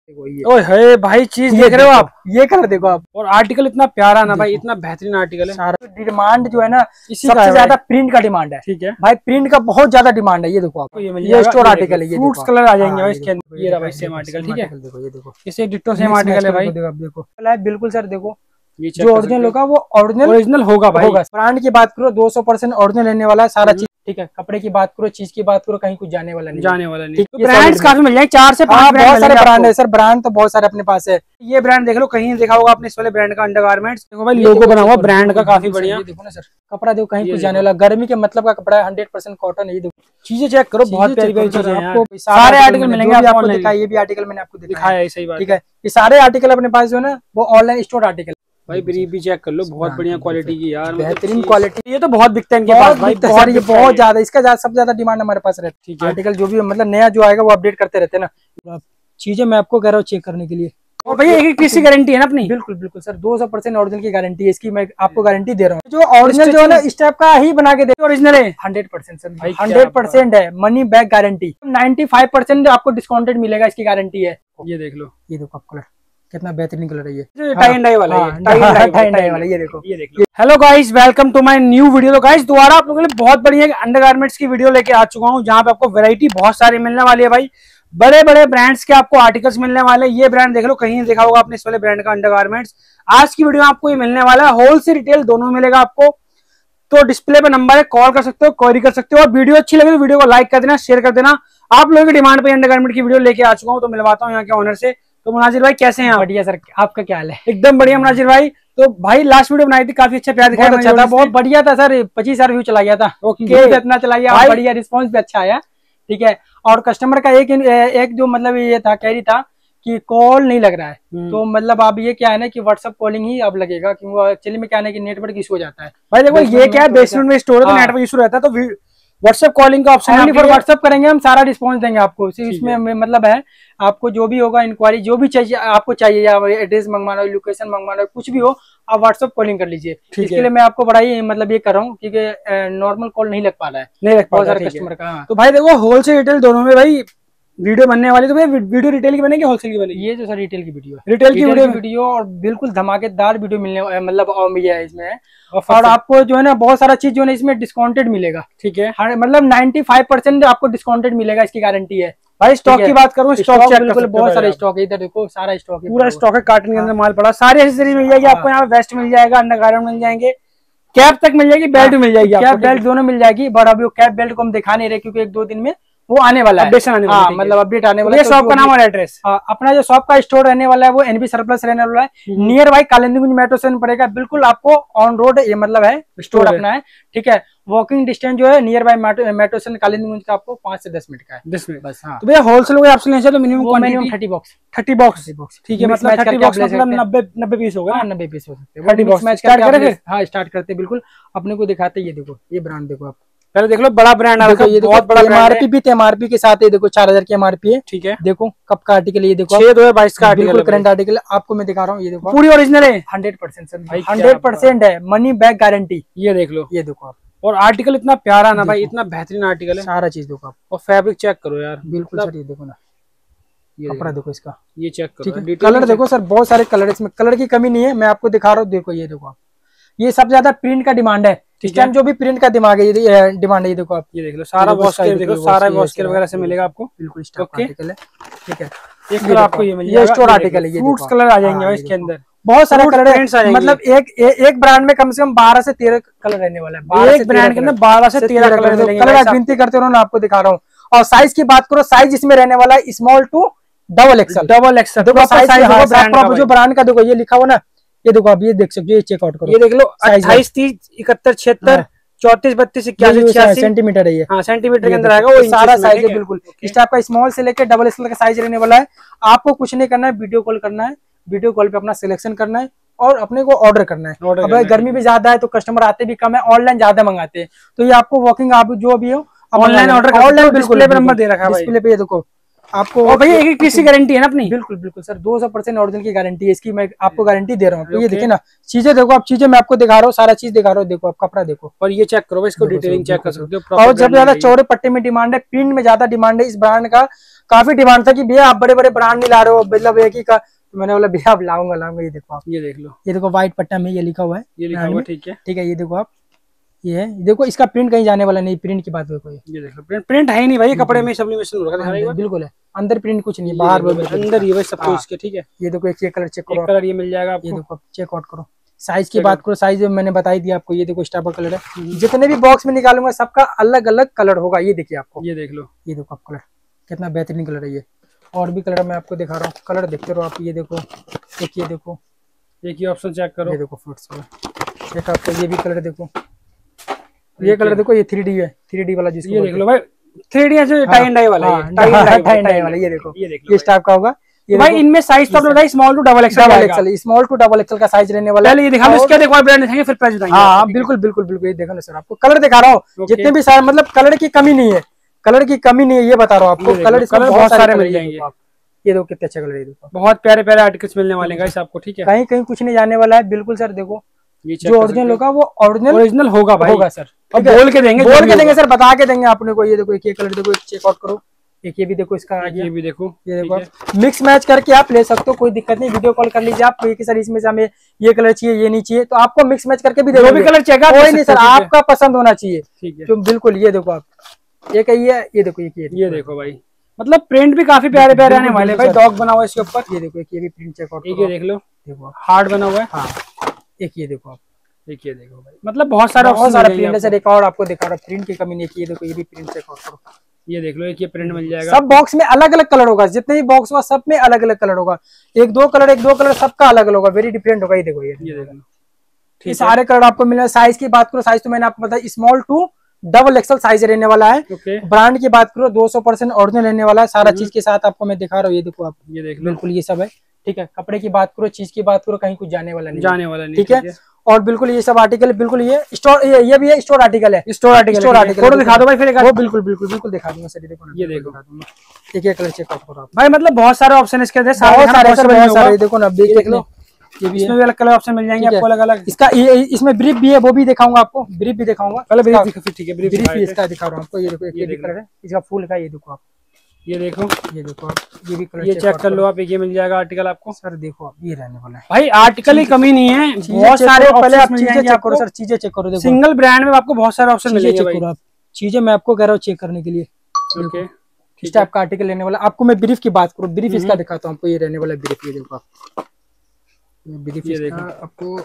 ओए है भाई, चीज देख रहे हो आप? ये कलर देखो आप, और आर्टिकल इतना प्यारा ना भाई, इतना बेहतरीन आर्टिकल है। सारा डिमांड जो है ना, इसी सबसे ज्यादा प्रिंट का डिमांड है। ठीक है भाई, प्रिंट का बहुत ज्यादा डिमांड है। ये देखो आप, ये स्टोर आर्टिकल है। ये फ्रूट्स कलर आ जाएंगे भाई इसके अंदर। ये रहा भाई सेम आर्टिकल। ठीक है, देखो ये देखो, इसे डिट्टो सेम आर्टिकल है भाई। देखो बिल्कुल सर, देखो ये जो ओरिजिनल होगा वो ओरिजिनल होगा भाई। ब्रांड की बात करो 200% ओरिजिनल रहने वाला है सारा चीज। ठीक है, कपड़े की बात करो, चीज की बात करो, कहीं कुछ जाने वाला नहीं। तो ब्रांड्स काफी मिल जाएंगे, 4 से 5 बहुत सारे ब्रांड है सर। ब्रांड तो बहुत सारे अपने पास है। ये ब्रांड देख लो, कहीं देखा होगा आपने इस वाले ब्रांड का अंडरगारमेंट्स। देखो भाई, लोगो बना हुआ ब्रांड का, काफी बढ़िया। देखो ना सर, कपड़ा देखो, कहीं कुछ जाने वाला, गर्मी के मतलब का कपड़ा है, 100% कॉटन है। ये देखो, चीजें चेक करो, बहुत प्यारी प्यारी चीजें हैं। आपको सारे आर्टिकल मिलेंगे आपको। दिखाया, ये भी आर्टिकल मैंने आपको दिखाया है, सही बात। ठीक है, ये सारे आर्टिकल अपने पास जो है ना, वो ऑनलाइन स्टोर आर्टिकल। भाई ब्रीफ भी चेक कर लो, बहुत बढ़िया क्वालिटी की यार, बेहतरीन क्वालिटी। ये तो बहुत बिकते हैं इनके पास भाई, बहुत ज्यादा। इसका सबसे ज्यादा डिमांड हमारे पास रहती है। आर्टिकल जो भी मतलब नया जो आएगा वो अपडेट करते रहते हैं ना। चीजें मैं आपको कह रहा हूँ चेक करने के लिए। और भैया एक पीस की गारंटी है ना अपनी? बिल्कुल बिल्कुल सर, 200% ओरिजिनल की गारंटी है इसकी। मैं आपको गारंटी दे रहा हूँ। जो ओरिजिनल जो है ना, इस टाइप का ही बना के दे। ओरिजिनल है 100% सर, 100% है। Money back guarantee. 95% आपको डिस्काउंटेड मिलेगा, इसकी गारंटी है। ये देख लो, ये देखो आप, कलर कितना बेहतरीन कलर है। ये टाई एंड डाई वाला है, टाई एंड डाई वाला। ये देखो, ये देखो। Hello guys, welcome to my new video. तो गाइस, दोबारा आप लोगों के लिए बहुत बढ़िया अंडरगारमेंट्स की वीडियो लेके आ चुका हूँ, जहाँ पे आपको वैरायटी बहुत सारी मिलने वाली है भाई। बड़े बड़े ब्रांड्स के आपको आर्टिकल्स मिलने वाले हैं। ये ब्रांड देख लो, कहीं देखा होगा आपने इस वाले ब्रांड का अंडरगारमेंट्स। आज की वीडियो में आपको ये मिलने वाला है, होलसेल रिटेल दोनों मिलेगा आपको। तो डिस्प्ले पे नंबर है, कॉल कर सकते हो, क्वेरी कर सकते हो। और वीडियो अच्छी लगे तो वीडियो को लाइक कर देना, शेयर कर देना। आप लोगों की डिमांड पे अंडरगारमेंट की वीडियो लेके आ चुका हूँ। तो मिलवाता हूँ यहाँ के ऑनर से। तो मुनाजिर भाई कैसे हैं आप? बढ़िया सर, आपका क्या हाल है? एकदम बढ़िया मुनाजिर भाई। तो भाई लास्ट वीडियो बनाई थी, काफी अच्छा प्यार दिखाया, अच्छा था, बहुत बढ़िया था सर। 25,000 व्यू चला गया था। इतना चला गया, बढ़िया रिस्पॉन्स भी अच्छा आया। ठीक है, और कस्टमर का एक जो मतलब ये था, कह रही था कि कॉल नहीं लग रहा है। तो मतलब अब ये क्या है ना कि व्हाट्सएप कॉलिंग ही अब लगेगा, क्योंकि एक्चुअली में क्या है कि नेटवर्क इशू हो जाता है भाई। देखो ये क्या है, बेसमेंट में स्टोर है तो नेटवर्क इशू रहता है। तो व्हाट्सएप कॉलिंग का ऑप्शन है, पर व्हाट्सएप करेंगे हम, सारा रिस्पांस देंगे आपको। इसमें मतलब है, आपको जो भी होगा इंक्वायरी जो भी चाहिए आपको चाहिए, या एड्रेस मंगवाना हो, लोकेशन मंगवाना हो, कुछ भी हो, आप व्हाट्सएप कॉलिंग कर लीजिए। इसके लिए मैं आपको बड़ा ही मतलब ये कर रहा हूँ, क्योंकि नॉर्मल कॉल नहीं लग पा रहा है, नहीं लग पा रहा है कस्टमर का। तो भाई देखो, होलसेल रिटेल दोनों में भाई वीडियो बनने वाली। तो भाई वीडियो रिटेल की बनेगी, होलसेल की बनेगी? ये जो सर रिटेल की वीडियो है, रिटेल की वीडियो और बिल्कुल धमाकेदार वीडियो मिलने मतलब मिल है इसमें। और आपको जो है ना बहुत सारा चीज जो है इसमें डिस्काउंटेड मिलेगा। ठीक है, मतलब 95% आपको डिस्काउंटेड मिलेगा, इसकी गारंटी है भाई। स्टॉक की बात करूँ, स्टॉक बिल्कुल बहुत सारा स्टॉक है। इधर देखो, सारा स्टॉक है, पूरा स्टॉक है। कार्टन के अंदर माल पड़ा, सारी एक्सेसरीज मिल जाएगी आपको यहाँ। वेस्ट मिल जाएगा, अंडरगारमेंट मिल जाएंगे, कैप तक मिल जाएगी, बेल्ट मिल जाएगी, कैप बेल्ट दोनों मिल जाएगी। बट अभी कैप बेल्ट को हम दिखा नहीं रहे, क्योंकि 1-2 दिन में वो आने वाला है, मतलब अपडेट आने वाला है। शॉप का नाम और एड्रेस, अपना जो शॉप का स्टोर रहने वाला है वो एनबी सरप्लस रहने वाला है। Near by Kalindiganj metro station पड़ेगा, बिल्कुल आपको ऑन रोड ये मतलब है स्टोर अपना है। ठीक है, वॉकिंग डिस्टेंस जो है near by metro station Kalindiganj का आपको 5 से 10 मिनट का है, 10 मिनट बस। हाँ, तो भैया होलसेल में आपसे लेना तो मिनिमम 30 बॉक्स। 30 बॉक्स, ठीक है, मतलब 30 बॉक्स मतलब 90 पीस होगा। 90 पीस हो सकते हैं। 30 बॉक्स स्टार्ट करें फिर? हाँ, स्टार्ट करते हैं बिल्कुल। अपने को दिखाते, ये देखो, ये ब्रांड देखो आप, पहले देख लो, बड़ा ब्रांड आ रहा है, बहुत बड़ा एमआरपी भी एमआरपी के साथ है। देखो 4,000 की एमआरपी है। ठीक है, देखो कब का आर्टिकल, ये देखो 6/2022 का आर्टिकल, करंट आर्टिकल आपको मैं दिखा रहा हूँ। ये देखो पूरी ओरिजिनल है, 100% सर, 100% है। Money back guarantee. ये देख लो, ये देखो आप, और आर्टिकल इतना प्यारा ना भाई, इतना बेहतरीन आर्टिकल है। सारा चीज देखो आप, और फैब्रिक चेक करो यार, बिल्कुल सर। ये देखो ना, ये कपड़ा देखो इसका, ये चेक करो, कलर देखो सर, बहुत सारे कलर, इसमें कलर की कमी नहीं है। मैं आपको दिखा रहा हूँ, देखो ये देखो आप, ये सबसे ज्यादा प्रिंट का डिमांड है इस टाइम, जो भी प्रिंट का दिमाग है, डिमांड है। ये देखो आप, ये देख लो, सारा वॉस्केर देखो, सारा वॉस्केर वगैरह से मिलेगा आपको, बिल्कुल स्टॉक आर्टिकल है। ठीक है, एक कलर आपको ये मिल जाएगा, ये स्टोर आर्टिकल है। ये फ्रूट्स कलर आ जाएंगे इसके अंदर, बहुत सारे कलर है। मतलब एक ब्रांड में कम से कम 12 से 13 कलर रहने वाला है। एक ब्रांड के अंदर 12 से 13 कलर आप गिनती करते रहो ना, आपको दिखा रहा हूँ। और साइज की बात करो, साइज इसमें रहने वाला है स्मॉल टू डबल एक्सएल। देखो साइज जो ब्रांड का देखो, ये लिखा हुआ ना, ये देखो आप, ये देख सकते हो, ये चेकआउट करो। ये देख लो, 28, 30, 71, 76, 34, 32, 81, 86 सेंटीमीटर है ये। हाँ, सेंटीमीटर के अंदर आएगा, वो सारा साइज है बिल्कुल। इस टाइप का स्मॉल से लेकर डबल एक्सएल का साइज रहने वाला है। आपको कुछ नहीं करना है, वीडियो कॉल करना है, वीडियो कॉल पे अपना सिलेक्शन करना है और अपने को ऑर्डर करना है। अब गर्मी भी ज्यादा है तो कस्टमर आते भी कम है, ऑनलाइन ज्यादा मंगाते हैं। तो ये आपको वॉकिंग आप जो भी हो ऑनलाइन ऑर्डर, ऑनलाइन डिस्प्ले पे नंबर दे रखा है, डिस्प्ले पे ये देखो आपको। और भैया एक पीस की गारंटी है ना अपनी? बिल्कुल बिल्कुल सर, 200% ओरिजिनल की गारंटी है इसकी, मैं आपको गारंटी दे रहा हूँ। तो ये देखिए ना, चीजें देखो आप, चीजें मैं आपको दिखा रहा हूँ, सारा चीज दिखा रहा हूँ, देखो आप कपड़ा देखो और ये चेक करो, इसको डिटेलिंग चेक कर सकते हो। और जब ज्यादा चौड़े पट्टे में डिमांड है, प्रिंट में ज्यादा डिमांड है, इस ब्रांड का काफी डिमांड था कि भैया आप बड़े बड़े ब्रांड नहीं ला रहे हो, मतलब एक ही का, तो मैंने बोला भैया आप लाऊंगा। ये देखो आप, ये देख लो, ये देखो व्हाइट पट्टा में ये लिखा हुआ है, ये लिखा हुआ, ठीक है। ये देखो आप, ये है, देखो इसका प्रिंट कहीं जाने वाला नहीं, प्रिंट की बात देखो, ये देख लो प्रिंट है ही नहीं भाई, कपड़े में सब्लिमेशन हो रखा है, बिल्कुल है, अंदर प्रिंट कुछ नहीं, बाहर अंदर ही सब कुछ इसके, ठीक है। ये देखो एक कलर चेक करो, कलर ये मिल जाएगा आपको, ये देखो चेक आउट करो। साइज की बात करो, साइज मैंने बताई दी आपको, ये देखो स्टार कलर है, जितने भी बॉक्स में निकालूंगा सबका अलग अलग कलर होगा। ये देखिए आपको, ये देख लो, ये देखो आप कलर, कितना बेहतरीन कलर है ये। और भी कलर मैं आपको दिखा रहा हूँ, कलर देखते रहो आप। ये देखो एक, ये देखो एक, ये ऑप्शन चेक करो, ये देखो फ्रूट्स वाला एक आपको, ये भी कलर देखो, ये कलर देखो, ये 3D है, 3D वाला जिसको, ये देख लो भाई 3D ऐसे टाई एंड डाई वाला है, टाई एंड डाई वाला, ये देखो, ये टाइप का होगा। ये भाई इनमें साइज तो बताइए, small to double XL, small to double XL का साइज रहने वाला है। ये दिखा लो, इसके देखो ब्रांड दिखाएंगे फिर प्राइस बताएंगे। हां बिल्कुल बिल्कुल बिल्कुल, ये देखो ना सर, आपको कलर दिखा रहा हूं, जितने भी सारे मतलब कलर की कमी नहीं है, कलर की कमी नहीं है, ये बता रहा हूं आपको। कलर बहुत सारे मिल जाएंगे, ये देखो कितने अच्छे कलर है, देखो बहुत प्यारे प्यारे आर्टिकल्स मिलने वाले हैं गाइस आपको, ठीक है। कहीं कहीं कुछ नहीं जाने वाला है, बिल्कुल सर। देखो जो ओरिजिनल होगा वो ओरिजिनल होगा भाई, होगा सर, बोल के देंगे सर, बता के देंगे आपने को। ये देखो एक ये कलर देखो, एक चेक आउट करो, एक ये भी देखो, इसका ये भी देखो, ये देखो मिक्स मैच करके आप ले सकते हो, कोई दिक्कत नहीं। वीडियो कॉल कर लीजिए आप, कोई सर इसमें से हमें ये कलर चाहिए, ये नहीं चाहिए, तो आपको मिक्स मैच करके भी देखो, भी कलर चेक कोई नहीं सर, आपका पसंद होना चाहिए, ठीक है। तो बिल्कुल ये देखो आप, एक ये देखो, ये देखो भाई, मतलब प्रिंट भी काफी प्यारे प्यारे आने वाले भाई, डॉग बना हुआ है इसके ऊपर, ये देखो एक ये भी प्रिंट चेक आउट, ये देख लो, देखो हार्ड बना हुआ है, हाँ एक ये देखो आप, एक ये देखो भाई, मतलब बहुत सारा प्रिंट है सर। एक और आपको दिखा रहा, प्रिंट की कमी नहीं, ये देखो ये भी प्रिंट चेक आउट करो, ये देख लो, एक ये प्रिंट मिल जाएगा। सब बॉक्स में अलग अलग कलर होगा, जितने भी बॉक्स होगा सब में अलग अलग कलर होगा, एक दो कलर सबका अलग अलग होगा, वेरी डिफरेंट होगा। ये देखो ये देख लो, ये सारे कलर आपको मिल रहे हैं। साइज की बात करो, साइज तो मैंने आपको बताया, small to double XL size रहने वाला है। ब्रांड की बात करो, 200% ओरिजिनल रहने वाला है, सारा चीज के साथ आपको मैं दिखा रहा हूँ। ये देखो आप, ये देख लो, बिल्कुल ये सब है, ठीक है। कपड़े की बात करो, चीज की बात करो, कहीं कुछ जाने वाला नहीं, ठीक है। और बिल्कुल ये सब आर्टिकल, बिल्कुल ये स्टोर, ये भी है स्टोर आर्टिकल है, स्टोर आर्टिकल फोटो दिखा दो भाई फिर, वो बिल्कुल बिल्कुल बिल्कुल दिखा दूंगा सर। देखो ये देखो, एक एक कलर चेक आउट करो भाई, मतलब बहुत सारे ऑप्शन इसके बहुत सारे, देखो ना, देख लो, ये भी इसमें भी अलग कलर ऑप्शन मिल जाएंगे आपको, अलग अलग। इसका इसमें ब्रीफ भी है, वो भी दिखाऊंगा आपको, ब्रीफ भी दिखाऊंगा, पहले ब्रीफ, ठीक है, ब्रीफ भी इसका दिखा रहा हूँ आपको। ये देखो ये भी कलर है इसका, फूल का, ये देखो आप, ये देखो, ये देखो आप, ये भी कलर, ये चेक कर लो आप, ये मिल जाएगा आर्टिकल आपको सर। देखो आप, ये रहने वाला है भाई, आर्टिकल की कमी नहीं है, बहुत सारे, पहले आप चीजें चेक करो सर, चीजें चेक करो, सिंगल ब्रांड में आपको बहुत सारे ऑप्शन मिलेंगे, चेक करो आप चीजें, मैं आपको कह रहा हूँ चेक करने के लिए। ओके, इस टाइप का आर्टिकल लेने वाला आपको। मैं ब्रीफ की बात करूँ, ब्रीफ इसका दिखाता हूँ आपको, ये रहने वाला ब्रीफ, ये देखो आप, ब्रीफ इसका आपको,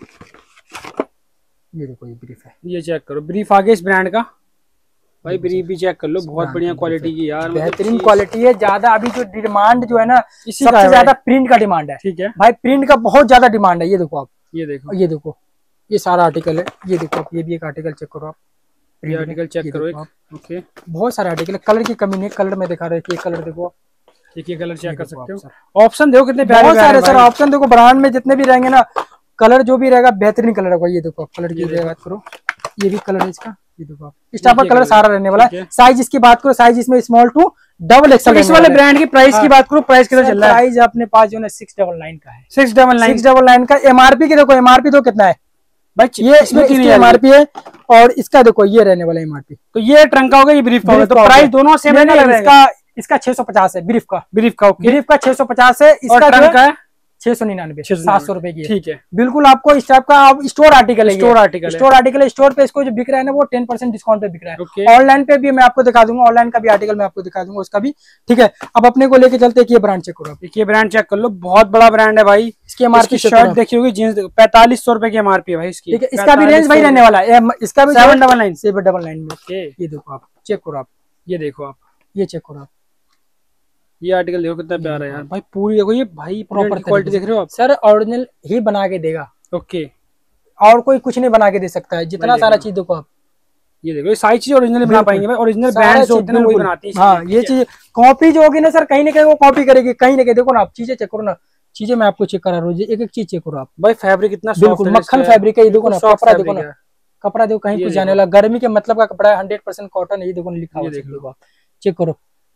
ये देखो ये ब्रीफ है, ये चेक करो, ब्रीफ आगे इस ब्रांड का भाई, ब्रीफ भी चेक कर लो, बहुत बढ़िया क्वालिटी की यार, बेहतरीन क्वालिटी है। ज्यादा अभी जो डिमांड जो है ना, सबसे ज्यादा प्रिंट का डिमांड है, ठीक है भाई, प्रिंट का बहुत ज्यादा डिमांड है। ये देखो आप, ये देखो, ये देखो, ये सारा आर्टिकल है, ये देखो आप, ये भी एक आर्टिकल चेक करो आप, ये आर्टिकल चेक करो आप, ओके, बहुत सारे आर्टिकल, कलर की कमी नहीं, कलर में दिखा रहे हैं, कलर देखो, एक कलर चेक कर सकते हो, ऑप्शन देखो कितने प्यारे प्यारे सर, ऑप्शन देखो, ब्रांड में जितने भी रहेंगे ना, कलर जो भी रहेगा बेहतरीन कलर होगा। ये देखो आप, कलर की बात करो, ये भी कलर है इसका, ये देखो आप, इस टाइप का कलर सारा रहने वाला है। साइज इसकी बात करो, साइज इसमें स्मॉल टू डबल एक्सएल। इस वाले ब्रांड की प्राइस की बात करो, प्राइस कितना चल रहा है? प्राइस अपने पास जो है 699 का है, 699 का। एमआरपी के देखो, एमआरपी तो कितना है भाई, ये इसमें एमआरपी है, और इसका देखो ये रहने वाला एमआरपी, तो ये ट्रंक का होगा, ये ब्रीफ का होगा, तो प्राइस दोनों सेम है। इसका 650 है, ब्रीफ का, ब्रीफ का 650 है, इसका ट्रंक का है 699, 700 रुपए की, ठीक है। बिल्कुल आपको इस टाइप का स्टोर आर्टिकल है, स्टोर आर्टिकल स्टोर पे इसको जो बिक रहा है ना, वो 10% डिस्काउंट पे बिक रहा है। ऑनलाइन पे भी मैं आपको दिखा दूंगा, ऑनलाइन का भी आर्टिकल मैं आपको दिखा दूंगा, उसका भी, ठीक है। अब अपने को लेके चलते, ये ब्रांड चेक करो, ये ब्रांड चेक कर लो, बहुत बड़ा ब्रांड है भाई। इसकी एमआरपी शर्ट देखी होगी, जींस 4500 रुपए की एमआरपी है भाई इसकी, ठीक है। इसका भी रेंज भाई रहने वाला है, इसका भी 799 में। ये देखो आप, चेक करो आप, ये देखो आप, ये चेक करो आप, ये आर्टिकल देखो कितना प्यारा है यार भाई, पूरी देखो, ये भाई प्रॉपर क्वालिटी देख रहे हो आप सर, ओरिजिनल ही बना के देगा, ओके, और कोई कुछ नहीं बना के दे सकता है, जितना सारा चीज देखो आप, ये देखो, ये सारी चीज ओरिजिनल बना पाएंगे भाई, ओरिजिनल ब्रांड जो होते हैं वही बनाते हैं। हाँ, ये चीज कॉपी जो होगी ना सर, कहीं ना कहीं वो कॉपी करेगी, कहीं ना कहीं। देखो ना आप, चीजें चेक करो ना, चीजें मैं आपको चेक करा रहा हूँ, एक एक चीज चेक करो आप भाई, फैब्रिक इतना बिल्कुल मक्खन फैब्रिक है। ये देखो ना, कपड़ा देखो ना, कपड़ा देखो, कहीं कुछ जाने वाला, गर्मी के मतलब का कपड़ा है, 100% कॉटन है। ये देखो लिखा हुआ, चेक करो,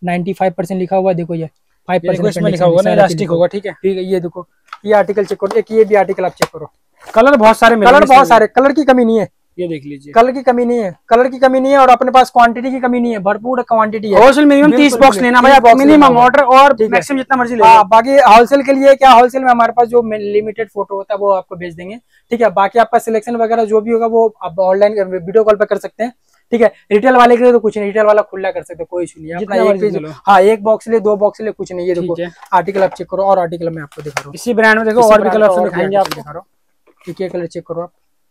95% लिखा हुआ है, देखो ये 5% लिखा होगा ना, इलास्टिक होगा। ठीक है, ठीक है, ये देखो ये आर्टिकल चेक करो, एक ये भी आर्टिकल आप चेक करो। कलर बहुत सारे, कलर बहुत सारे, कलर की कमी नहीं है, ये देख लीजिए, कलर की कमी नहीं है, कलर की कमी नहीं है, और अपने पास क्वांटिटी की कमी नहीं है, भरपूर क्वांटिटी है। होलसेल मिनिमम 30 बॉक्स लेना भाई आप, मिनिमम ऑर्डर, और मैक्सिमम जितना मर्जी ले। बाकी होलसेल के लिए क्या, होलसेल में हमारे पास जो लिमिटेड फोटो होता है वो आपको भेज देंगे। ठीक है, बाकी आपका सिलेक्शन वगैरह जो भी होगा वो आप ऑनलाइन वीडियो कॉल पे कर सकते हैं। ठीक है, रिटेल वाले के लिए तो कुछ नहीं, रिटेल वाला खुला कर सकते हैं, कोई इशू नहीं है। हाँ, एक बॉक्स ले, 2 बॉक्स ले, कुछ नहीं। ये देखो आर्टिकल आप चेक करो, और आर्टिकल मैं आपको दिखा रहा हूँ। इसी ब्रांड में देखो और भी कलर ऑप्शन दिखाएंगे आपको, दिखा रहा हूँ। एक कलर चेक करो आप,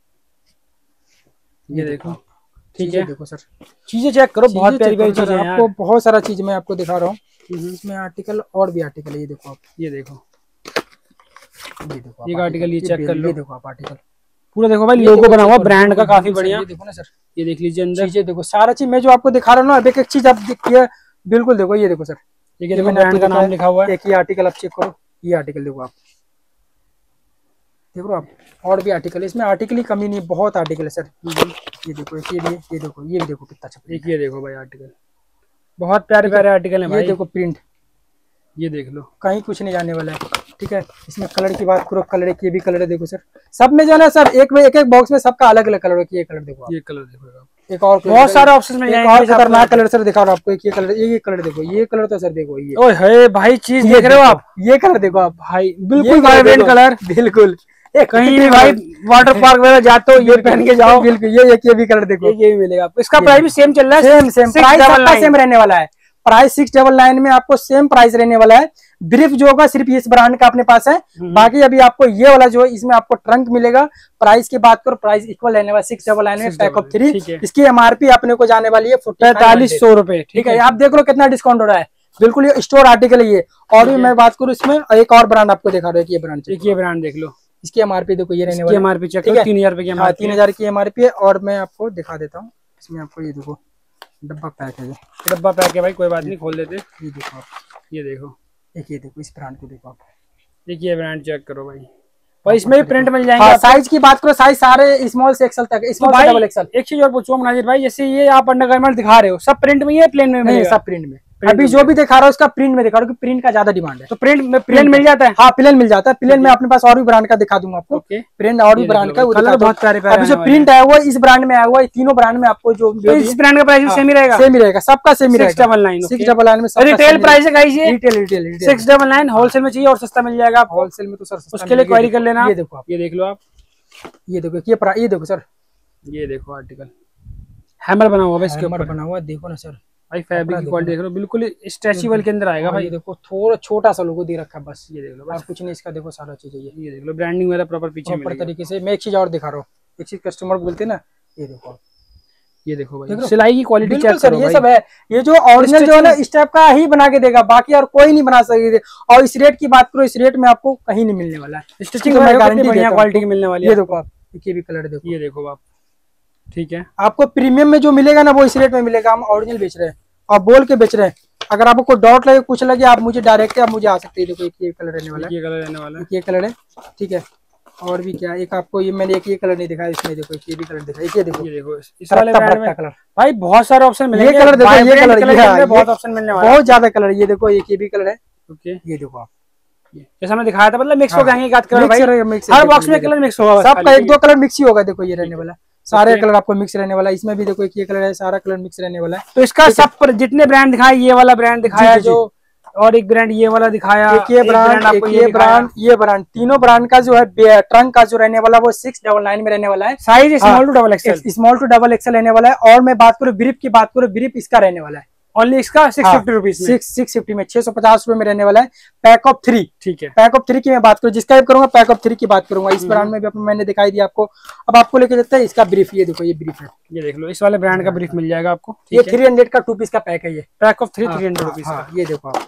ये देखो। ठीक है, देखो सर, चीजें चेक करो, बहुत प्यारी प्यारी चीजें हैं, आपको बहुत सारा चीज मैं आपको दिखा रहा हूँ। इसमें आर्टिकल और भी आर्टिकल है, ये देखो आप, ये देखो, ये देखो ये आर्टिकल, ये चेक कर लो, ये देखो आप आर्टिकल पूरा देखो भाई, लोगो बना हुआ ब्रांड का, काफी बढ़िया। ये देखो ना सर, ये देख लीजिए अंदर चीजें देखो, सारा चीज मैं जो आपको दिखा रहा हूँ ना, अब एक एक चीज आप देखिए, बिल्कुल देखो, ये देखो सर, ये देखो ब्रांड का नाम लिखा हुआ है। एक ये आर्टिकल आप चेक करो, ये आर्टिकल देखो आप, देखो आप, और भी आर्टिकल है इसमें, आर्टिकल की कमी नहीं, बहुत आर्टिकल है सर। ये देखो, ये देखो, ये भी देखो कितना अच्छा, एक ये देखो भाई आर्टिकल, बहुत प्यारे प्यारे आर्टिकल है भाई। ये देखो प्रिंट, ये देख लो, कहीं कुछ नहीं जाने वाला है। ठीक है, इसमें कलर की बात करो, कलर एक ये भी कलर है, देखो सर, सब में जो है ना सर, एक बॉक्स में सबका अलग अलग कलर है। ये कलर देखो, ये कलर देखो, एक और बहुत सारे ऑप्शन मिल जाएंगे, और खतरनाक कलर सर दिखा रहा हूँ आपको, एक ये कलर, ये कलर देखो, ये कलर तो सर देखो, ये ओए हे भाई, चीज देख रहे हो आप, ये कलर देखो आप भाई, बिल्कुल वाइब्रेंट कलर, बिल्कुल कहीं भी भाई वाटर पार्क वगैरह जाते हो ये पहन के जाओ, बिल्कुल। ये भी कलर देखो, ये भी मिलेगा आपको। इसका प्राइस भी सेम चल रहा है, सेम प्राइस सेम रहने वाला है, प्राइस 699 में आपको सेम प्राइस रहने वाला है। ब्रीफ जो होगा सिर्फ इस ब्रांड का अपने पास है, बाकी अभी आपको ये वाला जो है इसमें आपको ट्रंक मिलेगा। प्राइस की बात करो, प्राइस इक्वल रहने वाला 699 में पैक ऑफ 3। इसकी एमआरपी अपने को जाने वाली है 4500 रुपए। ठीक है, आप देख लो कितना डिस्काउंट हो रहा है, बिल्कुल ये स्टोर आर्टिकल है ये। और भी मैं बात करूँ इसमें, एक और ब्रांड आपको दिखा रहा है, ये ब्रांड, ये ब्रांड देख लो, इसकी एमआरपी देखो, ये रहने वाला एमआरपी चेक करो, 3000 रुपए की, 3000 की एमआरपी है। और मैं आपको दिखा देता हूँ, इसमें आपको ये देखो डब्बा पैक है, डब्बा पैक है भाई, कोई बात नहीं, खोल देते। ये देखो आप, ये देखो, एक ये देखो, इस ब्रांड को देखो आप, देखिए ब्रांड चेक करो भाई, और इसमें भी प्रिंट मिल जाएंगे। हाँ, साइज की बात करो, साइज सारे स्मॉल से एक्सेल तक, स्मॉल से डबल एक्सेल। एक चीज और पूछूं मुनाजिर भाई, जैसे ये आप अंडरगारमेंट दिखा रहे हो, सब प्रिंट में, ये प्लेन में नहीं, सब प्रिंट में। अभी जो भी दिखा रहा हूँ उसका प्रिंट में दिखा रहा हूँ, प्रिंट का ज्यादा डिमांड है, तो प्रिंट मिल जाता है। हाँ, प्लेन मिल जाता है, प्लेन में अपने पास और भी ब्रांड का दिखा दूंगा आपको, प्रिंट और भी ब्रांड का, कलर बहुत प्यारे प्यारे। अभी जो प्रिंट आया हुआ इस ब्रांड में आया हुआ है, तीनों ब्रांड में आपको जो इस ब्रांड का प्राइस सेम ही रहेगा, सेम ही रहेगा, सबका सेम ही रहेगा। 699 में रिटेल प्राइस है गाइस, ये रिटेल 699। होलसेल में चाहिए और सस्ता मिल जाएगा आपको, होलसेल में तो सर उसके लिए क्वेरी कर लेना। ये देखो आप, ये देख लो आप, ये देखो, ये देखो सर, ये देखो आर्टिकल, हैमर बना हुआ है इसके ऊपर, बना हुआ, देखो ना सर भाई, फैब्रिक की क्वालिटी देख लो, बिल्कुल स्ट्रेचेबल के अंदर आएगा भाई। ये देखो, थोड़ा छोटा सा लोगो दे रखा है बस, ये देख लो, बस कुछ नहीं, इसका देखो सारा चीज है, ये देख लो, ब्रांडिंग वगैरह प्रॉपर पीछे मिलेगा तरीके से। मैं एक चीज और दिखा रहा हूँ, एक चीज कस्टमर बोलते हैं ना, ये देखो, ये देखो भाई, सिलाई की क्वालिटी चेक करो, ये सब है, ये जो ओरिजिनल जो है ना इस टाइप का ही बना के देगा, बाकी और कोई नहीं बना सकेगा। और इस रेट की बात करो, इस रेट में आपको कहीं नहीं मिलने वाला है, स्टिचिंग में गारंटी बढ़िया क्वालिटी की मिलने वाली है। ये देखो आप, ये भी कलर देखो, ये देखो आप, ठीक है, आपको प्रीमियम में जो मिलेगा ना वो इस रेट में मिलेगा, हम ओरिजिनल बेच रहे हैं और बोल के बेच रहे हैं। अगर आपको कोई डाउट लगे, कुछ लगे, आप मुझे डायरेक्ट आप मुझे आ सकते हैं। देखो, ये कलर रहने वाला है, ये कलर रहने वाला है, ये कलर है, ठीक है। और भी क्या, एक आपको ये मैंने एक ये कलर नहीं दिखाया, इसमें देखो ये भी कलर दिखाया, ये देखो, इस वाले ब्रांड में कलर भाई बहुत सारे ऑप्शन मिलेंगे। ये कलर देखो, ये कलर बहुत ऑप्शन मिलने वाला है, बहुत ज्यादा कलर। ये देखो, ये भी कलर है, ओके, ये देखो आप, जैसा हमने दिखाया था, मतलब मिक्स हो जाएंगे, हर बॉक्स में कलर मिक्स होगा, सबका 1-2 कलर मिक्स ही होगा। देखो, ये रहने वाला सारे कलर आपको मिक्स रहने वाला है, इसमें भी देखो ये कलर है, सारा कलर मिक्स रहने वाला है। तो इसका सब पर जितने ब्रांड दिखाए, ये वाला ब्रांड दिखाया जो, और एक ब्रांड ये वाला दिखाया, ये ब्रांड, तीनों ब्रांड का जो है ट्रंक का जो रहने वाला वो 699 में रहने वाला है। Size small to double XL रहने वाला है। और मैं बात करूँ ब्रीफ की बात करूँ, ब्रीफ इसका रहने वाला है ओनली, इसका 650 रुपीज, 650 में 650 रुपए में रहने वाला है, पैक ऑफ 3। ठीक है, पैक ऑफ 3 की मैं बात करूँ, जिसका भी करूंगा पैक ऑफ 3 की बात करूंगा। इस ब्रांड में भी मैंने दिखाई दिया आपको। अब आपको लेके जाते हैं इसका ब्रीफ, ये देखो, ये ब्रीफ है, ये देख लो, इस वाले ब्रांड का ब्रीफ मिल जाएगा आपको। ये 300 का 2 पीस का पैक है, ये पैक ऑफ 300 रुपीज। ये देखो आप,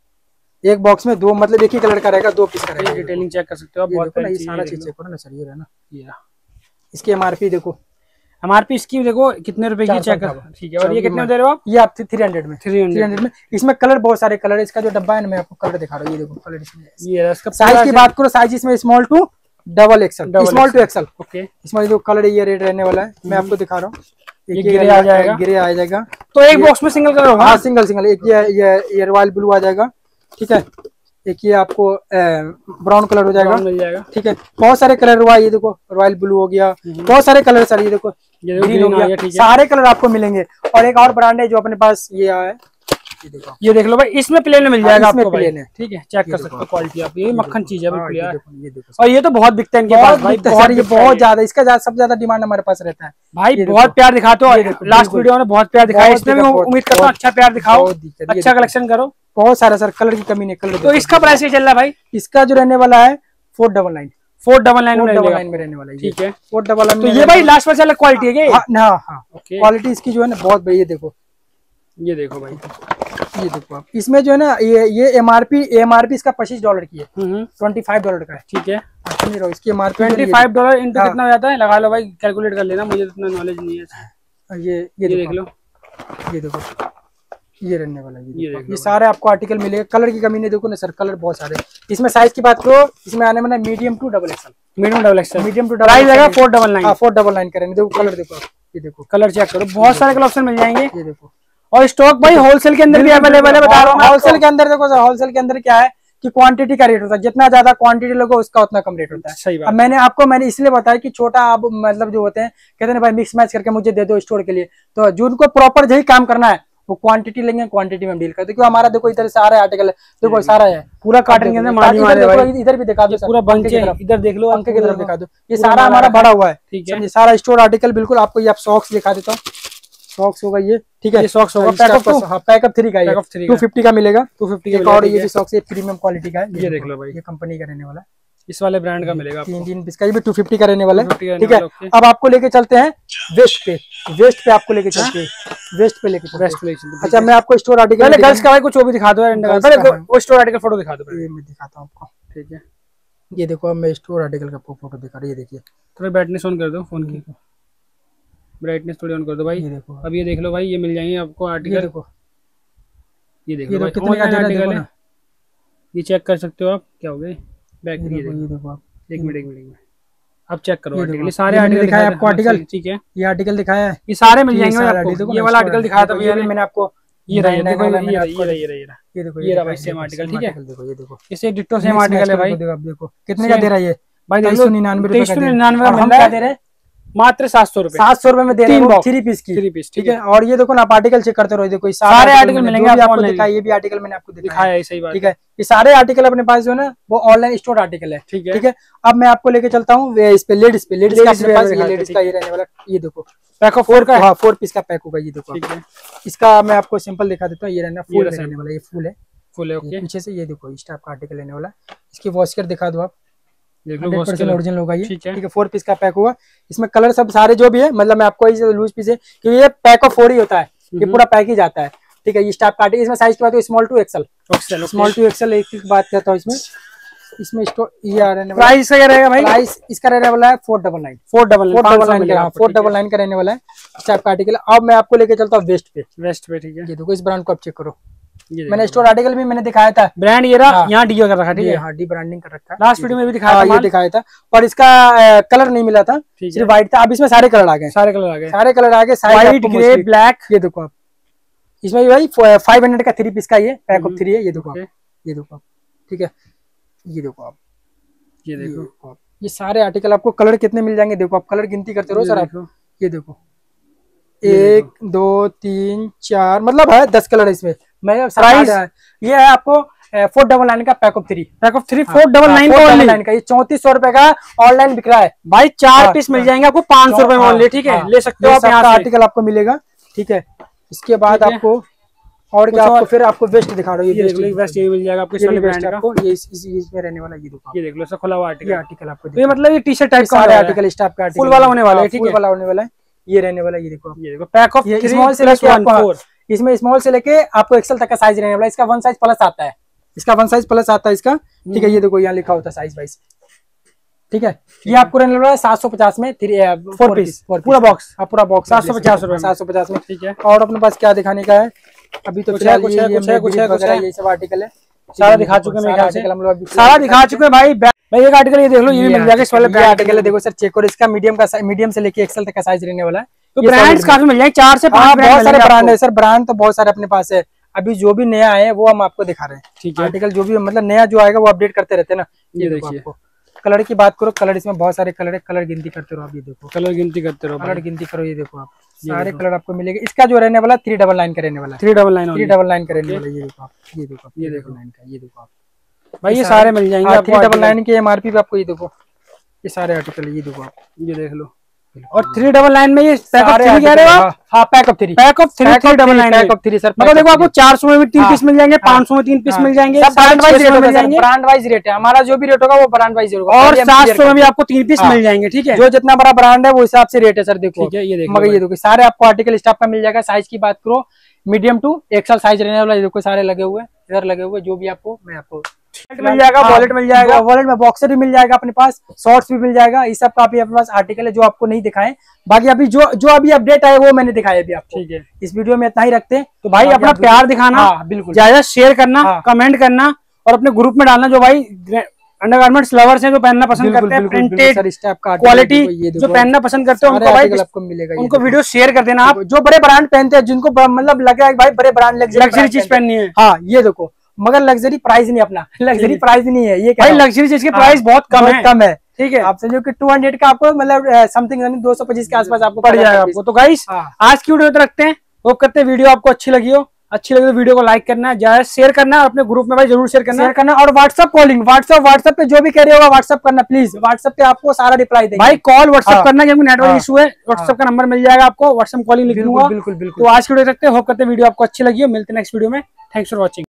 एक बॉक्स में 2, मतलब एक ही कलर का रहेगा, 2 पीस का रहेगा। डिटेलिंग चेक कर सकते हो आप, बहुत सारा चीज चेक करो ना सर, ये है ना, ये इसकी एमआरपी देखो, एमआरपी इसकी देखो कितने रुपए की चेक कर, ठीक है। और ये कितने दे रहे हो आप? ये आप 300 में, 300 में। इसमें कलर बहुत सारे कलर है, इसका जो डब्बा है ना मैं आपको कलर दिखा रहा हूँ, ये देखो कलर इसमें। ये इसका साइज की बात करो, साइज इसमें small to double XL, small to XL, okay. इसमें जो कलर है ये रेड रहने वाला है, मैं आपको दिखा रहा हूँ। एक ग्रे आ जाएगा, ग्रे आ जाएगा। तो एक बॉक्स में सिंगल कलर होगा? हाँ सिंगल। एक ये रॉयल ब्लू आ जाएगा, ठीक है। एक ये आपको ब्राउन कलर हो जाएगा, मिल जाएगा, ठीक है। बहुत सारे कलर हुआ, ये देखो रॉयल ब्लू हो गया, बहुत सारे कलर सर, ये देखो ग्रीन हो गया, सारे कलर आपको मिलेंगे। और एक और ब्रांड है जो अपने पास ये आया है, ये देख लो भाई, इसमें प्लेन मिल जाएगा आपको, प्लेन है, ठीक है। चेक कर सकते हो क्वालिटी आप, ये मक्खन चीज है बिल्कुल यार। और ये तो बहुत बिकता है इनके पास भाई, बहुत ज्यादा, इसका सबसे ज्यादा डिमांड हमारे पास रहता है भाई। बहुत प्यार दिखाते हो, लास्ट वीडियो में बहुत प्यार दिखाया, इसमें भी उम्मीद करता हूँ अच्छा प्यार दिखाओ, अच्छा कलेक्शन करो। बहुत सारा सर, कलर की कमी नहीं, कलर। तो इसका प्राइस क्या चल रहा है भाई? इसका जो रहने वाला है 499 में रहने वाला है, ठीक है। 499। तो ये भाई लास्ट वाला क्वालिटी है क्या? हाँ, क्वालिटी इसकी जो है ना बहुत बढ़िया। देखो ये देखो भाई, ये देखो आप, इसमें जो है ना ये एमआरपी इसका $25 की है, $25 का है, ठीक है। इसकी एमआरपी $25 इंटू कितना हो जाता है, लगा लो भाई, कैलकुलेट कर लेना, मुझे इतना नॉलेज नहीं है। ये देख लो, ये देखो, ये रहने वाला है। ये सारे आपको आर्टिकल मिलेगा, कलर की कमी नहीं। देखो ना सर, कलर बहुत सारे। इसमें साइज की बात करो, इसमें आने वाला medium to double XL, medium to price आएगा 499। 499 करेंगे। देखो कलर, देखो ये देखो कलर चेक करो, बहुत सारे कलर ऑप्शन मिल जाएंगे। ये देखो, और स्टॉक भाई होलसेल के अंदर भी अवेलेबल है, बता रहा हूँ। होलसेल के अंदर देखो सर, होलसेल के अंदर क्या है कि क्वांटिटी का रेट होता है, जितना ज्यादा क्वांटिटी लोगो उसका उतना कम रेट होता है। सही बात। मैंने इसलिए बताया कि छोटा आप मतलब जो होते हैं, कहते हैं भाई मिक्स मैच करके मुझे दे दो स्टोर के लिए, तो जिनको प्रॉपर यही काम करना है वो क्वांटिटी लेंगे, क्वांटिटी में डील करते। क्योंकि हमारा देखो इधर सारे आर्टिकल देखो, सारा है पूरा कार्टन के अंदर माल है। इधर भी दिखा दो, पूरा बंच है, इधर देख लो, पंखे की तरफ दिखा दो, ये सारा हमारा भरा हुआ है, ठीक है। सारा स्टोर आर्टिकल बिल्कुल आपको। ये आप सॉक्स दिखा देता हूँ, सॉक्स होगा ये, ठीक है। ये सॉक्स होगा पैकअप 3 का, ये 250 का मिलेगा, 250 का। और ये भी सॉक्स प्रीमियम क्वालिटी का है, ये देख लो भाई, ये कंपनी का रहने वाला है, इस वाले ब्रांड का मिलेगा आपको। 3 पीस का, ये भी 250 का रहने वाला है, ठीक है। अब आपको लेके चलते हैं वेस्ट पे आपको लेके चलते हैं, वेस्ट पे लेके। अच्छा मैं आपको स्टोर आर्टिकल, गर्ल्स का भाई कुछ वो भी दिखा दो, वो स्टोर आर्टिकल फोटो दिखा दो। ये मैं दिखाता हूँ आपको, ठीक है। ये देखो, अब मैं स्टोर आर्टिकल का फोटो दिखा रहा हूँ, ये देखिए। थोड़ा ब्राइटनेस ऑन कर दो फोन की, ब्राइटनेस थोड़ी ऑन कर दो भाई। ये देखो, अब ये देख लो भाई, ये मिल जाएंगे आपको आर्टिकल। देखो, ये देख लो भाई, कितने का आर्टिकल है, ये चेक कर सकते हो आप। क्या हो गए बैक, ये देखो आप, एक मिनट अब चेक करो आर्टिकल, सारे आर्टिकल दिखाया आपको, आर्टिकल, ठीक है। ये आर्टिकल दिखाया है, ये सारे मिल जाएंगे आपको। ये वाला आर्टिकल दिखाया था भैया ने, मैंने आपको। ये रहा, ये देखो, ये रहा भाई सेम आर्टिकल, ठीक है। देखो, ये देखो, इसे डिट्टो सेम आर्टिकल है भाई। देखो कितने का दे रहा है ये भाई, 2399 का मिल रहा है, मात्र 700 रुपए, 700 रुपए में दे रहे हैं 3 पीस की, 3 पीस, ठीक है। और ये देखो ना, आप आर्टिकल चेक करते रहो, देखो सारे आर्टिकल मिलेंगे आपको दिखाया, ये भी आर्टिकल मैंने आपको दिखाया है, सही बात, ठीक है। ये सारे आर्टिकल अपने पास जो है ना वो ऑनलाइन स्टोर आर्टिकल है, ठीक है। अब मैं आपको लेके चलता हूँ इस पे, लेडीज का अपने पास ये लेडीज का ये रहने वाला, ये देखो पैक ऑफ 4 का, हाँ 4 पीस का पैक होगा, ये देखो, ठीक है। इसका मैं आपको सिंपल दिखा देता हूँ, ये रहना फुल रहने वाला, ये फुल है, ओके। पीछे से ये देखो इस टाइप का आर्टिकल रहने वाला, इसकी वॉश कर दिखा दो आप, 100% ओरिजिनल होगा ये, ठीक है। 4 पीस का पैक हुआ, इसमें कलर सब सारे जो भी है, मतलब मैं आपको लूज पीस है क्योंकि ये पैक ऑफ 4 ही होता है, ये पूरा पैकेज आता है, ठीक है। ये स्टाफ काटे, इसमें साइज की बात है small to XL, small to XL एक बात करता हूँ इसमें स्टोर ये आ रहा है। प्राइस क्या रहेगा भाई? प्राइस इसका रहने वाला है 499 499 का रहने वाला है स्टाफ का आर्टिकल। अब मैं आपको लेके चलता हूँ वेस्ट पे, ठीक है। ये देखो, इस ब्रांड को आप चेक करो, मैंने स्टोर आर्टिकल भी मैंने दिखाया था, ब्रांड ये रहा, यहाँ डी कर रखा, ठीक है। हाँ, डी ब्रांडिंग कर रखा है, लास्ट वीडियो में भी दिखाया था, ये दिखाया था। और इसका कलर नहीं मिला था, सिर्फ व्हाइट था। अब इसमें सारे कलर आ गए, सारे कलर आ गए, व्हाइट, ग्रे, ब्लैक। ये देखो आप, इसमें भाई 500 का 3 पीस का ये पैक ऑफ 3 है, ये देखो, ये देखो, ठीक है। ये देखो आप, ये देखो, ये सारे आर्टिकल आपको कलर कितने मिल जाएंगे, देखो आप कलर गिनती करते रहो सर आप। ये देखो 1 2 3 4 मतलब है 10 कलर है इसमें। मैं प्राइस ये है आपको 499 का पैक ऑफ 3 499 का, ये 3400 रुपए का ऑनलाइन बिक रहा है भाई। 4 पीस मिल जाएंगे आपको 500 रुपए में ऑनली, ठीक है। ले सकते हो आप, यहाँ आर्टिकल आपको मिलेगा, ठीक है। इसके बाद आपको और क्या, आपको फिर आपको वेस्ट दिखा रहा हूँ, ये वेस्ट ये मिल जाएगा आपको, इस वाले ब्रांड का, ये इसमें रहने वाला, ये देखो, ये देख लो, खुला हुआ आर्टिकल आपको, ये मतलब ये टी शर्ट टाइप का आर्टिकल, स्टाफ का फुल वाला होने वाला है, ठीक है, वाला होने वाला है, ये रहने वाला। ये देखो पैक ऑफ स्मॉल से लेके आपको, इसमें स्मॉल से लेके आपको एक्सेल तक का साइज रहने वाला है। इसका 1 साइज प्लस आता है, इसका, ठीक है। ये देखो यहाँ लिखा होता है साइज वाइज, ठीक है। ये आपको रहने वाला है 750 में 4 पीस, पूरा बॉक्स 750 रुपए, 750 में, ठीक है। और अपने पास क्या दिखाने का है अभी तो, कुछ है ये सब आर्टिकल है, सारा दिखा चुके हैं, सारा दिखा चुके हैं भाई। एक आर्टिकल ये देख लो, ये भी मिल जाएगा, इस वाले आर्टिकल है, देखो सर चेक करो, इसका मीडियम से लेके एक्सेल तक का साइज रहने वाला है, तो ब्रांड्स काफी मिल जाएंगे, 4 से 5 बहुत सारे ब्रांड है सर। ब्रांड तो बहुत सारे अपने पास है। अभी जो भी नया है वो हम आपको दिखा रहे हैं। ठीक है, आर्टिकल जो भी मतलब नया जो आएगा वो अपडेट करते रहते हैं ना। ये देखिए, कलर की बात करो, कलर इसमें बहुत सारे कलर है, कलर गिनती करते रहो आप। ये देखो, कलर गिनती करते रहो, कलर गिनती करो। ये देखो आप, सारे कलर आपको मिलेंगे। इसका जो रहने वाला 399 का रहने वाला, 399 का रहने वाला। ये देखो आप, ये देखो, ये देखो 9 का, ये देखो आप भाई, ये सारे मिल जाएंगे 399 के एमआरपी पे आपको। ये देखो, ये सारे आर्टिकल, ये देखो आप, ये देख लो। और 399 में ये पैक ऑफ 3 कह रहे हो आप? हाँ, पैक ऑफ 3 399 सर। मतलब देखो आपको 400 में भी 3 पीस मिल जाएंगे, 500 में 3 पीस मिल जाएंगे, ब्रांड वाइज रेट है हमारा। जो भी रेट होगा वो ब्रांड वाइज होगा। और 700 में भी आपको 3 पीस मिल जाएंगे। ठीक है, जो जितना बड़ा ब्रांड है वो हिसाब से रेट है सर। देखो, मगर ये देखो सारे आपको आर्टिकल स्टाफ का मिल जाएगा। साइज की बात करो, मीडियम टू एक्सल साइज रहने वाला। देखो सारे लगे हुए, इधर लगे हुए। जो भी आपको मैं आपको मिल जाएगा, वॉलेट मिल जाएगा, वॉलेट में बॉक्सर भी मिल जाएगा अपने पास, शॉर्ट्स भी मिल जाएगा। इस सब का अपने पास आर्टिकल है जो आपको नहीं दिखाए। बाकी अभी जो अभी अपडेट आए वो मैंने दिखाया अभी आपको। ठीक है, इस वीडियो में इतना ही रखते हैं। तो भाई अपना प्यार दिखाना, बिल्कुल ज्यादा शेयर करना, कमेंट करना और अपने ग्रुप में डालना जो भाई अंडरगारमेंट्स लवर्स हैं, जो पहनना पसंद करते हैं, प्रिंटेड क्वालिटी जो पहनना पसंद करते हैं, उनको भाई आपको मिलेगा। उनको वीडियो शेयर कर देना आप, जो बड़े ब्रांड पहनते हैं, जिनको मतलब लगे भाई बड़े ब्रांड लग्जरी चीज पहननी है। हाँ, ये देखो, मगर लग्जरी प्राइस नहीं, अपना लग्जरी प्राइस नहीं है ये। भाई लग्जरी चीज की प्राइस बहुत कम है। ठीक है, आप समझो कि 200 का आपको मतलब समथिंग 225 के आसपास आपको पड़ जाएगा आपको। तो गाइस आज की वीडियो तो रखते हैं। होप करते हैं वीडियो आपको अच्छी लगी हो। अच्छी लगी तो वीडियो को लाइक करना, ज्यादा शेयर करना और अपने ग्रुप में भाई जरूर शेयर करना। और व्हाट्सएप कॉलिंग, व्हाट्सएप पे जो भी कह रहे होगा व्हाट्सएप करना प्लीज। व्हाट्सएप पे आपको सारा रिप्लाई देंगे भाई। कॉल व्हाट्सएप करना क्योंकि नेटवर्क इशू है। व्हाट्सएप का नंबर मिल जाएगा आपको, व्हाट्सएप कॉलिंग लिख दूंगा। बिल्कुल। तो आज की वीडियो रखते हैं। होप करते हैं वीडियो आपको अच्छी लगी हो। मिलते हैं नेक्स्ट वीडियो में। Thanks for watching.